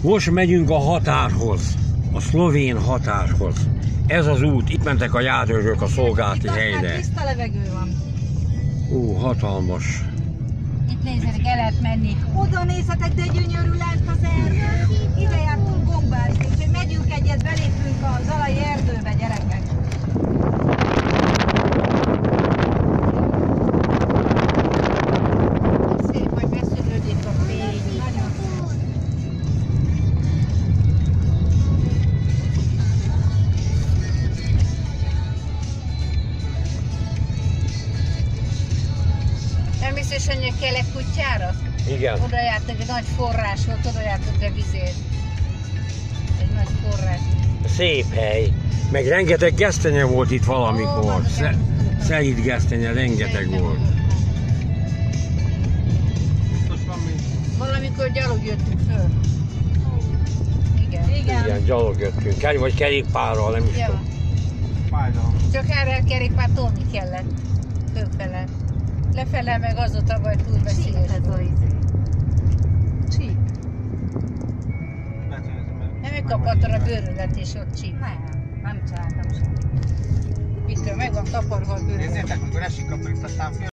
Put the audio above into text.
Most megyünk a határhoz, a szlovén határhoz. Ez az út, itt mentek a járőrök a szolgálati helyre. Tiszta levegő van. Hatalmas. Itt nézzetek, el lehet menni. Oda nézhetek, de gyönyörű lent az erdő. Ide jártunk gombázni, úgyhogy megyünk egyet, belépünk a Zalai erdőbe, gyerekek. Szép, hogy beszűrődik a fény. Nagyon nem biztos, hogy kell egy kutyára? Igen. Oda jártak, egy nagy forrás volt, oda jártak a vizét. Egy nagy forrás. Szép hely. Meg rengeteg gesztenye volt itt valamikor. Szelíd gesztenye rengeteg volt. Valamikor gyalog jöttünk föl. Igen. Igen, gyalog jöttünk. Vagy kerékpárral, nem is tudom. Csak erre a kerékpár tolni kellett. Fölfele. Lefele meg az ott a baj túl veszélyes. Csík. Nem kaphatod a bőrödet és ott csík. Nem csináltam sem. Itt megvan taparva a bőrödet. Nézzétek, amikor esik a